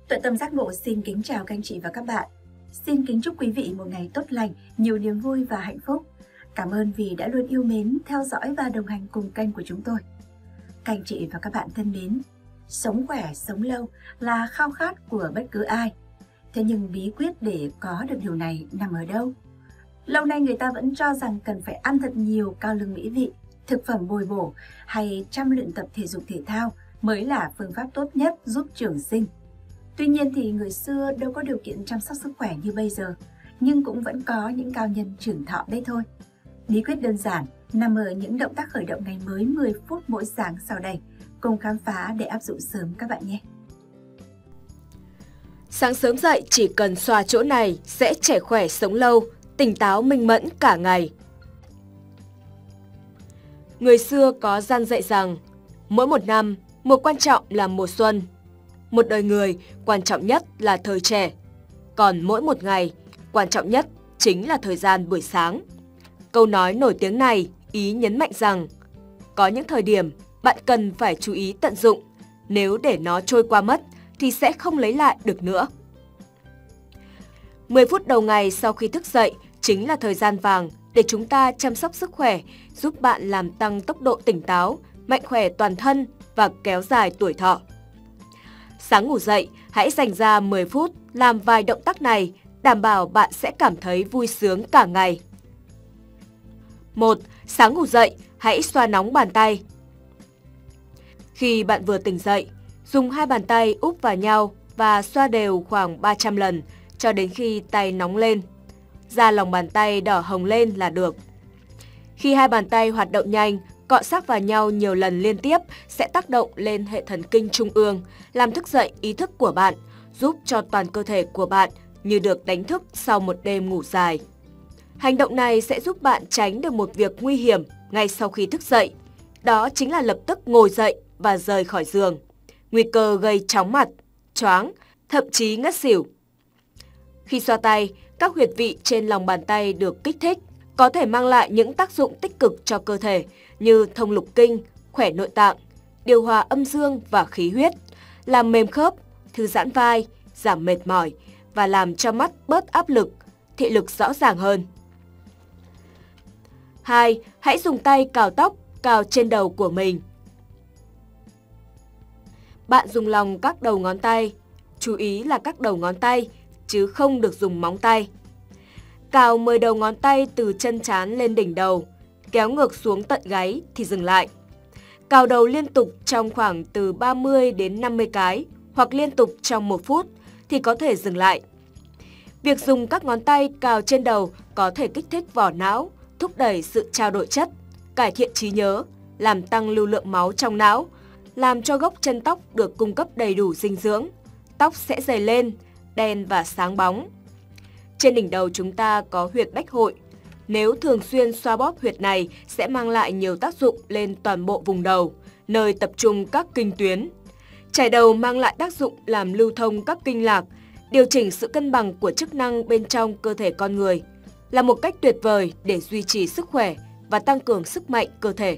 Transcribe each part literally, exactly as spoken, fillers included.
Tuệ Tâm Giác Ngộ xin kính chào các anh chị và các bạn. Xin kính chúc quý vị một ngày tốt lành, nhiều niềm vui và hạnh phúc. Cảm ơn vì đã luôn yêu mến, theo dõi và đồng hành cùng kênh của chúng tôi. Các anh chị và các bạn thân mến, sống khỏe, sống lâu là khao khát của bất cứ ai. Thế nhưng bí quyết để có được điều này nằm ở đâu? Lâu nay người ta vẫn cho rằng cần phải ăn thật nhiều cao lương mỹ vị, thực phẩm bồi bổ hay chăm luyện tập thể dục thể thao mới là phương pháp tốt nhất giúp trường sinh. Tuy nhiên thì người xưa đâu có điều kiện chăm sóc sức khỏe như bây giờ, nhưng cũng vẫn có những cao nhân trường thọ đấy thôi. Bí quyết đơn giản nằm ở những động tác khởi động ngày mới mười phút mỗi sáng sau đây. Cùng khám phá để áp dụng sớm các bạn nhé. Sáng sớm dậy chỉ cần xoa chỗ này sẽ trẻ khỏe sống lâu, tỉnh táo minh mẫn cả ngày. Người xưa có gian dạy rằng, mỗi một năm, mùa quan trọng là mùa xuân. Một đời người, quan trọng nhất là thời trẻ. Còn mỗi một ngày, quan trọng nhất chính là thời gian buổi sáng. Câu nói nổi tiếng này ý nhấn mạnh rằng, có những thời điểm bạn cần phải chú ý tận dụng, nếu để nó trôi qua mất thì sẽ không lấy lại được nữa. mười phút đầu ngày sau khi thức dậy chính là thời gian vàng để chúng ta chăm sóc sức khỏe, giúp bạn làm tăng tốc độ tỉnh táo, mạnh khỏe toàn thân và kéo dài tuổi thọ. Sáng ngủ dậy, hãy dành ra mười phút làm vài động tác này, đảm bảo bạn sẽ cảm thấy vui sướng cả ngày. một. Sáng ngủ dậy, hãy xoa nóng bàn tay. Khi bạn vừa tỉnh dậy, dùng hai bàn tay úp vào nhau và xoa đều khoảng ba trăm lần cho đến khi tay nóng lên. Da lòng bàn tay đỏ hồng lên là được. Khi hai bàn tay hoạt động nhanh, cọ sát vào nhau nhiều lần liên tiếp sẽ tác động lên hệ thần kinh trung ương, làm thức dậy ý thức của bạn, giúp cho toàn cơ thể của bạn như được đánh thức sau một đêm ngủ dài. Hành động này sẽ giúp bạn tránh được một việc nguy hiểm ngay sau khi thức dậy. Đó chính là lập tức ngồi dậy và rời khỏi giường. Nguy cơ gây chóng mặt, choáng, thậm chí ngất xỉu. Khi xoa tay, các huyệt vị trên lòng bàn tay được kích thích, có thể mang lại những tác dụng tích cực cho cơ thể như thông lục kinh, khỏe nội tạng, điều hòa âm dương và khí huyết, làm mềm khớp, thư giãn vai, giảm mệt mỏi và làm cho mắt bớt áp lực, thị lực rõ ràng hơn. hai. Hãy dùng tay cào tóc, cào trên đầu của mình. Bạn dùng lòng các đầu ngón tay, chú ý là các đầu ngón tay, chứ không được dùng móng tay. Cào mười đầu ngón tay từ chân trán lên đỉnh đầu, kéo ngược xuống tận gáy thì dừng lại. Cào đầu liên tục trong khoảng từ ba mươi đến năm mươi cái hoặc liên tục trong một phút thì có thể dừng lại. Việc dùng các ngón tay cào trên đầu có thể kích thích vỏ não, thúc đẩy sự trao đổi chất, cải thiện trí nhớ, làm tăng lưu lượng máu trong não, làm cho gốc chân tóc được cung cấp đầy đủ dinh dưỡng. Tóc sẽ dày lên, đen và sáng bóng. Trên đỉnh đầu chúng ta có huyệt bách hội. Nếu thường xuyên xoa bóp huyệt này sẽ mang lại nhiều tác dụng lên toàn bộ vùng đầu, nơi tập trung các kinh tuyến. Chải đầu mang lại tác dụng làm lưu thông các kinh lạc, điều chỉnh sự cân bằng của chức năng bên trong cơ thể con người, là một cách tuyệt vời để duy trì sức khỏe và tăng cường sức mạnh cơ thể.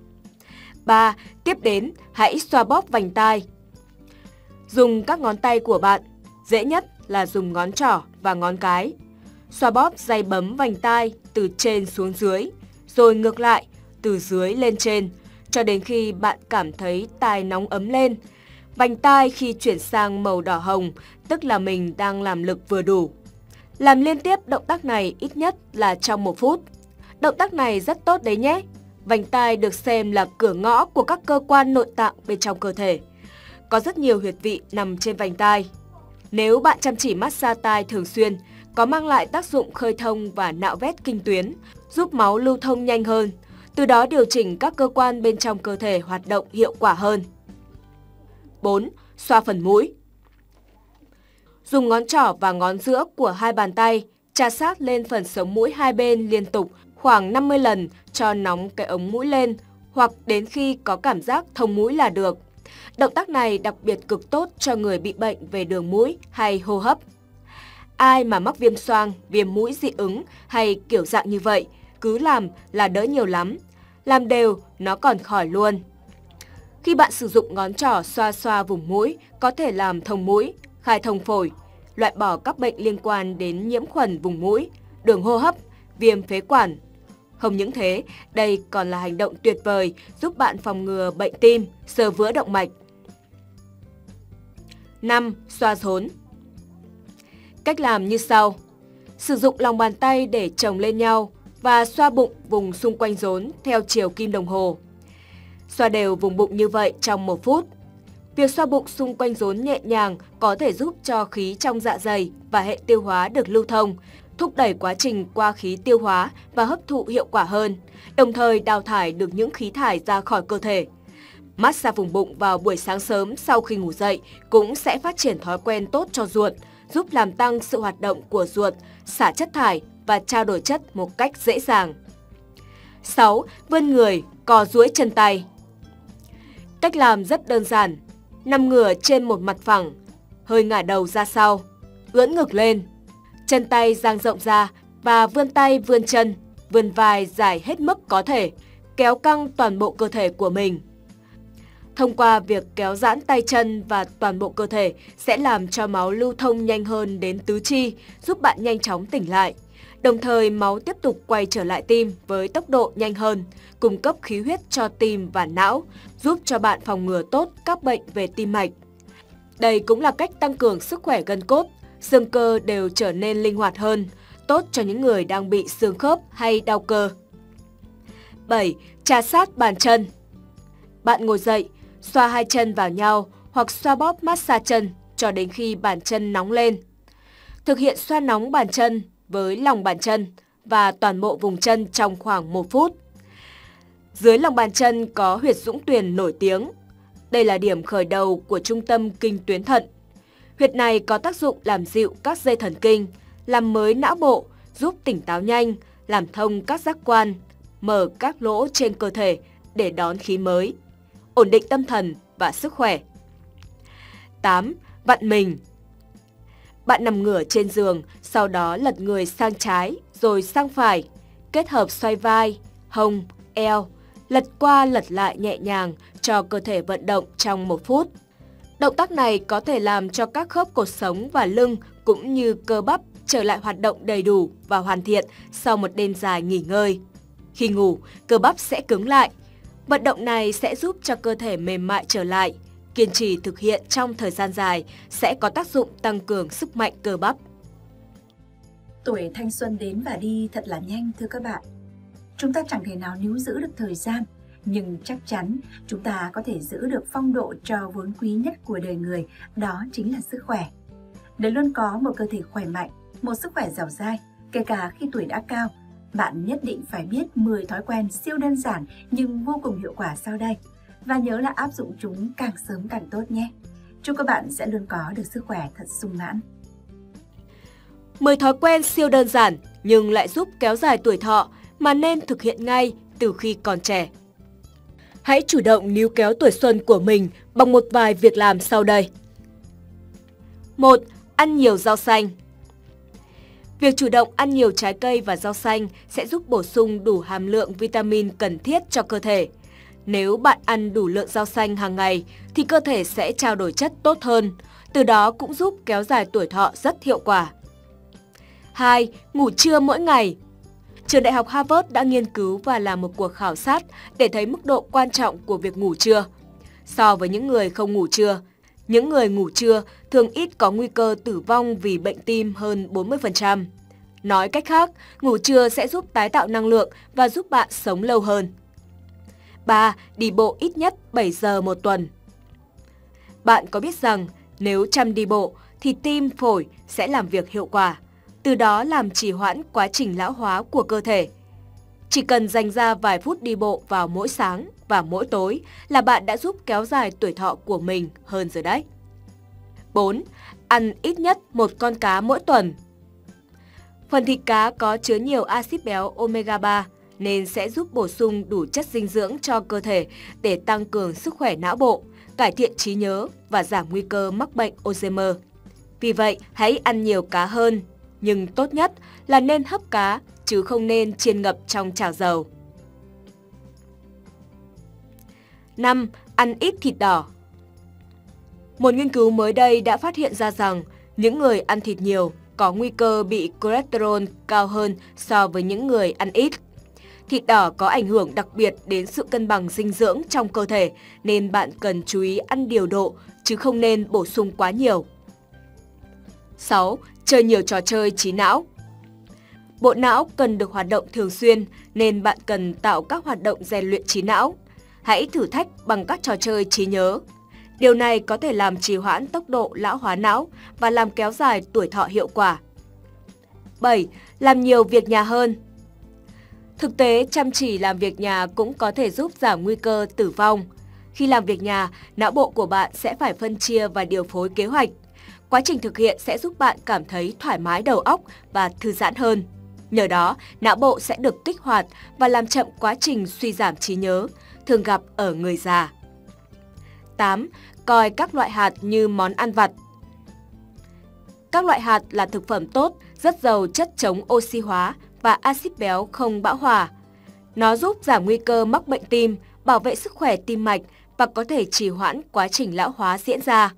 ba. Tiếp đến, hãy xoa bóp vành tai. Dùng các ngón tay của bạn, dễ nhất là dùng ngón trỏ và ngón cái. Xoa bóp day bấm vành tai từ trên xuống dưới, rồi ngược lại, từ dưới lên trên, cho đến khi bạn cảm thấy tai nóng ấm lên. Vành tai khi chuyển sang màu đỏ hồng, tức là mình đang làm lực vừa đủ. Làm liên tiếp động tác này ít nhất là trong một phút. Động tác này rất tốt đấy nhé. Vành tai được xem là cửa ngõ của các cơ quan nội tạng bên trong cơ thể. Có rất nhiều huyệt vị nằm trên vành tai. Nếu bạn chăm chỉ massage tai thường xuyên, có mang lại tác dụng khơi thông và nạo vét kinh tuyến, giúp máu lưu thông nhanh hơn, từ đó điều chỉnh các cơ quan bên trong cơ thể hoạt động hiệu quả hơn. bốn. Xoa phần mũi. Dùng ngón trỏ và ngón giữa của hai bàn tay chà sát lên phần sống mũi hai bên liên tục khoảng năm mươi lần cho nóng cái ống mũi lên, hoặc đến khi có cảm giác thông mũi là được. Động tác này đặc biệt cực tốt cho người bị bệnh về đường mũi hay hô hấp. Ai mà mắc viêm xoang, viêm mũi dị ứng hay kiểu dạng như vậy, cứ làm là đỡ nhiều lắm. Làm đều, nó còn khỏi luôn. Khi bạn sử dụng ngón trỏ xoa xoa vùng mũi, có thể làm thông mũi, khai thông phổi, loại bỏ các bệnh liên quan đến nhiễm khuẩn vùng mũi, đường hô hấp, viêm phế quản. Không những thế, đây còn là hành động tuyệt vời giúp bạn phòng ngừa bệnh tim, xơ vữa động mạch. năm. Xoa rốn. Cách làm như sau. Sử dụng lòng bàn tay để chồng lên nhau và xoa bụng vùng xung quanh rốn theo chiều kim đồng hồ. Xoa đều vùng bụng như vậy trong một phút. Việc xoa bụng xung quanh rốn nhẹ nhàng có thể giúp cho khí trong dạ dày và hệ tiêu hóa được lưu thông, thúc đẩy quá trình qua khí tiêu hóa và hấp thụ hiệu quả hơn, đồng thời đào thải được những khí thải ra khỏi cơ thể. Massage vùng bụng vào buổi sáng sớm sau khi ngủ dậy cũng sẽ phát triển thói quen tốt cho ruột, giúp làm tăng sự hoạt động của ruột, xả chất thải và trao đổi chất một cách dễ dàng. sáu. Vươn người, co duỗi chân tay. Cách làm rất đơn giản. Nằm ngửa trên một mặt phẳng, hơi ngả đầu ra sau, ưỡn ngực lên. Chân tay dang rộng ra và vươn tay vươn chân, vươn vai dài hết mức có thể, kéo căng toàn bộ cơ thể của mình. Thông qua việc kéo giãn tay chân và toàn bộ cơ thể sẽ làm cho máu lưu thông nhanh hơn đến tứ chi, giúp bạn nhanh chóng tỉnh lại. Đồng thời máu tiếp tục quay trở lại tim với tốc độ nhanh hơn, cung cấp khí huyết cho tim và não, giúp cho bạn phòng ngừa tốt các bệnh về tim mạch. Đây cũng là cách tăng cường sức khỏe gân cốt, xương cơ đều trở nên linh hoạt hơn, tốt cho những người đang bị xương khớp hay đau cơ. bảy. Trà sát bàn chân. Bạn ngồi dậy, xoa hai chân vào nhau hoặc xoa bóp massage chân cho đến khi bàn chân nóng lên. Thực hiện xoa nóng bàn chân với lòng bàn chân và toàn bộ vùng chân trong khoảng một phút. Dưới lòng bàn chân có huyệt dũng tuyền nổi tiếng. Đây là điểm khởi đầu của trung tâm kinh tuyến thận. Huyệt này có tác dụng làm dịu các dây thần kinh, làm mới não bộ, giúp tỉnh táo nhanh, làm thông các giác quan, mở các lỗ trên cơ thể để đón khí mới, ổn định tâm thần và sức khỏe. tám. Vặn mình. Bạn nằm ngửa trên giường, sau đó lật người sang trái rồi sang phải, kết hợp xoay vai, hông, eo, lật qua lật lại nhẹ nhàng cho cơ thể vận động trong một phút. Động tác này có thể làm cho các khớp cột sống và lưng cũng như cơ bắp trở lại hoạt động đầy đủ và hoàn thiện sau một đêm dài nghỉ ngơi. Khi ngủ, cơ bắp sẽ cứng lại. Vận động này sẽ giúp cho cơ thể mềm mại trở lại. Kiên trì thực hiện trong thời gian dài sẽ có tác dụng tăng cường sức mạnh cơ bắp. Tuổi thanh xuân đến và đi thật là nhanh thưa các bạn. Chúng ta chẳng thể nào níu giữ được thời gian, nhưng chắc chắn chúng ta có thể giữ được phong độ cho vốn quý nhất của đời người, đó chính là sức khỏe. Để luôn có một cơ thể khỏe mạnh, một sức khỏe dẻo dai, kể cả khi tuổi đã cao, bạn nhất định phải biết mười thói quen siêu đơn giản nhưng vô cùng hiệu quả sau đây. Và nhớ là áp dụng chúng càng sớm càng tốt nhé. Chúc các bạn sẽ luôn có được sức khỏe thật sung mãn. mười thói quen siêu đơn giản nhưng lại giúp kéo dài tuổi thọ mà nên thực hiện ngay từ khi còn trẻ. Hãy chủ động níu kéo tuổi xuân của mình bằng một vài việc làm sau đây. một. Ăn nhiều rau xanh. Việc chủ động ăn nhiều trái cây và rau xanh sẽ giúp bổ sung đủ hàm lượng vitamin cần thiết cho cơ thể. Nếu bạn ăn đủ lượng rau xanh hàng ngày thì cơ thể sẽ trao đổi chất tốt hơn, từ đó cũng giúp kéo dài tuổi thọ rất hiệu quả. hai. Ngủ trưa mỗi ngày. Trường Đại học Harvard đã nghiên cứu và làm một cuộc khảo sát để thấy mức độ quan trọng của việc ngủ trưa. So với những người không ngủ trưa, những người ngủ trưa thường ít có nguy cơ tử vong vì bệnh tim hơn bốn mươi phần trăm. Nói cách khác, ngủ trưa sẽ giúp tái tạo năng lượng và giúp bạn sống lâu hơn. ba. Đi bộ ít nhất bảy giờ một tuần. Bạn có biết rằng nếu chăm đi bộ thì tim, phổi sẽ làm việc hiệu quả, từ đó làm trì hoãn quá trình lão hóa của cơ thể. Chỉ cần dành ra vài phút đi bộ vào mỗi sáng và mỗi tối là bạn đã giúp kéo dài tuổi thọ của mình hơn rồi đấy. bốn. Ăn ít nhất một con cá mỗi tuần. Phần thịt cá có chứa nhiều axit béo omega ba nên sẽ giúp bổ sung đủ chất dinh dưỡng cho cơ thể để tăng cường sức khỏe não bộ, cải thiện trí nhớ và giảm nguy cơ mắc bệnh Alzheimer. Vì vậy, hãy ăn nhiều cá hơn, nhưng tốt nhất là nên hấp cá chứ không nên chiên ngập trong chảo dầu. năm. Ăn ít thịt đỏ. Một nghiên cứu mới đây đã phát hiện ra rằng những người ăn thịt nhiều có nguy cơ bị cholesterol cao hơn so với những người ăn ít. Thịt đỏ có ảnh hưởng đặc biệt đến sự cân bằng dinh dưỡng trong cơ thể nên bạn cần chú ý ăn điều độ chứ không nên bổ sung quá nhiều. sáu. Chơi nhiều trò chơi trí não. Bộ não cần được hoạt động thường xuyên nên bạn cần tạo các hoạt động rèn luyện trí não. Hãy thử thách bằng các trò chơi trí nhớ. Điều này có thể làm trì hoãn tốc độ lão hóa não và làm kéo dài tuổi thọ hiệu quả. bảy. Làm nhiều việc nhà hơn. Thực tế, chăm chỉ làm việc nhà cũng có thể giúp giảm nguy cơ tử vong. Khi làm việc nhà, não bộ của bạn sẽ phải phân chia và điều phối kế hoạch. Quá trình thực hiện sẽ giúp bạn cảm thấy thoải mái đầu óc và thư giãn hơn. Nhờ đó, não bộ sẽ được kích hoạt và làm chậm quá trình suy giảm trí nhớ, thường gặp ở người già. tám. Coi các loại hạt như món ăn vặt. Các loại hạt là thực phẩm tốt, rất giàu chất chống oxy hóa và axit béo không bão hòa. Nó giúp giảm nguy cơ mắc bệnh tim, bảo vệ sức khỏe tim mạch và có thể trì hoãn quá trình lão hóa diễn ra.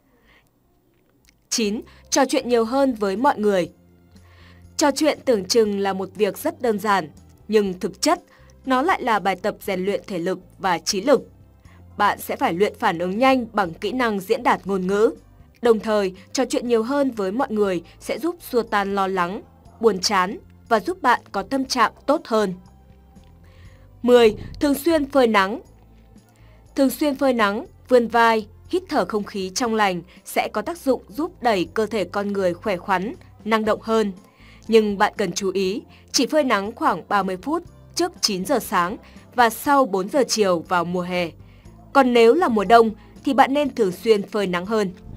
chín. Trò chuyện nhiều hơn với mọi người. Trò chuyện tưởng chừng là một việc rất đơn giản, nhưng thực chất nó lại là bài tập rèn luyện thể lực và trí lực. Bạn sẽ phải luyện phản ứng nhanh bằng kỹ năng diễn đạt ngôn ngữ. Đồng thời, trò chuyện nhiều hơn với mọi người sẽ giúp xua tan lo lắng, buồn chán và giúp bạn có tâm trạng tốt hơn. mười. Thường xuyên phơi nắng. Thường xuyên phơi nắng, vươn vai, hít thở không khí trong lành sẽ có tác dụng giúp đẩy cơ thể con người khỏe khoắn, năng động hơn. Nhưng bạn cần chú ý, chỉ phơi nắng khoảng ba mươi phút trước chín giờ sáng và sau bốn giờ chiều vào mùa hè. Còn nếu là mùa đông thì bạn nên thường xuyên phơi nắng hơn.